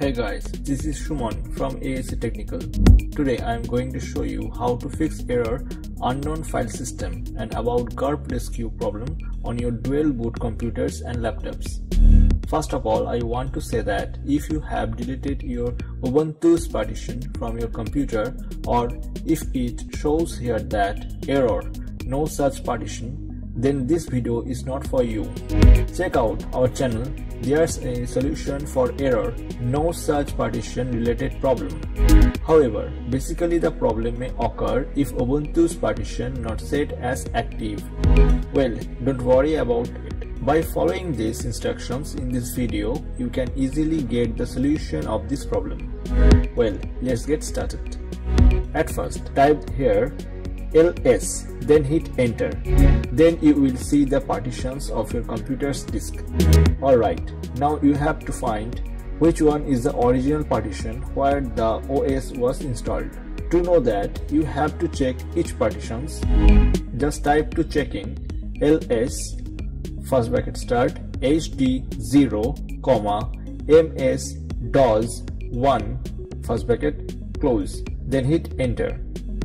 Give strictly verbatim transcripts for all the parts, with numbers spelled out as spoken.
Hey guys, this is Shuman from A S C Technical. Today I am going to show you how to fix error unknown file system and about grub rescue problem on your dual boot computers and laptops. First of all, I want to say that if you have deleted your Ubuntu's partition from your computer, or if it shows here that error no such partition, then this video is not for you. Check out our channel. There's a solution for error no such partition related problem. However, basically the problem may occur if Ubuntu's partition not set as active. Well, don't worry about it. By following these instructions in this video, you can easily get the solution of this problem. Well, let's get started. At first, type here ls, then hit enter. Then you will see the partitions of your computer's disk. Alright, now you have to find which one is the original partition where the O S was installed. To know that, you have to check each partitions. Just type to checking ls first bracket start H D zero, ms dos one first bracket close, then hit enter.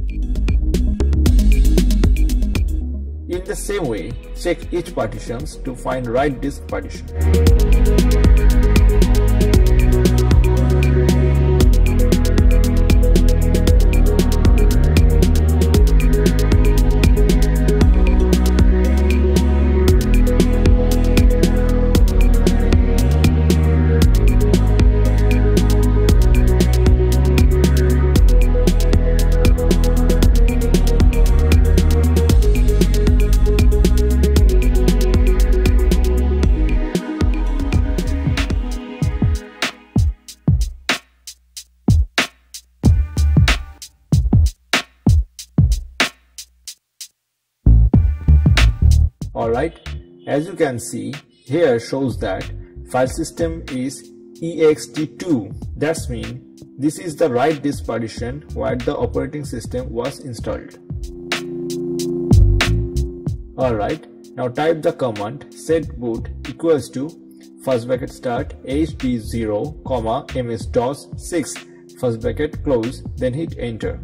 In the same way, check each partitions to find right disk partition. Alright, as you can see, here shows that file system is E X T two. That means this is the right disk partition where the operating system was installed. Alright, now type the command setboot equals to first bracket start H D zero, ms dos six first bracket close, then hit enter.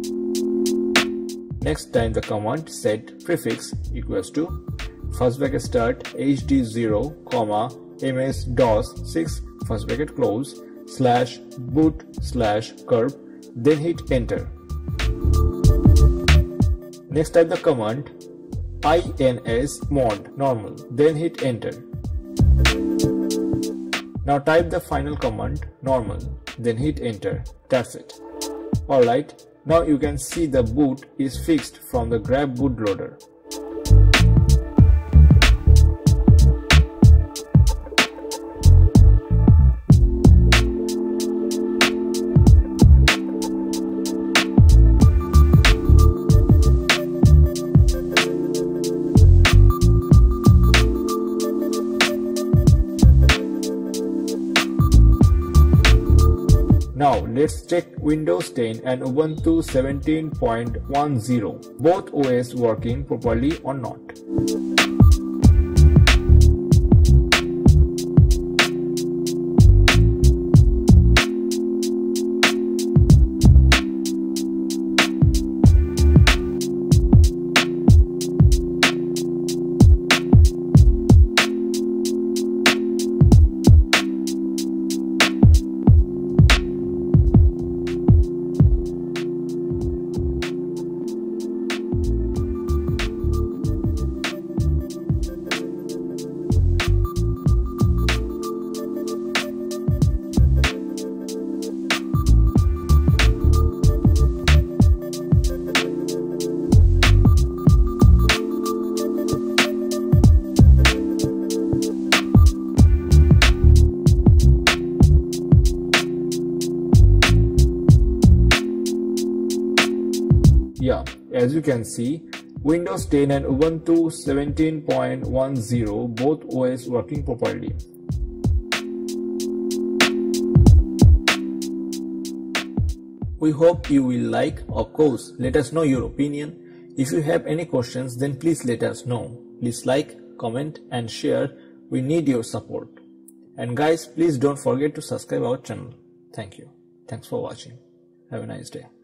Next time the command set prefix equals to first bracket start H D zero, ms dos six first bracket close slash boot slash grub, then hit enter. Next type the command insmod normal, then hit enter. Now type the final command normal, then hit enter. That's it. Alright, now you can see the boot is fixed from the grub bootloader. Now let's check Windows ten and Ubuntu seventeen point ten, both O S working properly or not. Yeah, as you can see, Windows ten and Ubuntu seventeen point ten both O S working properly. We hope you will like. Of course, let us know your opinion. If you have any questions, then please let us know. Please like, comment and share. We need your support. And guys, please don't forget to subscribe our channel. Thank you. Thanks for watching. Have a nice day.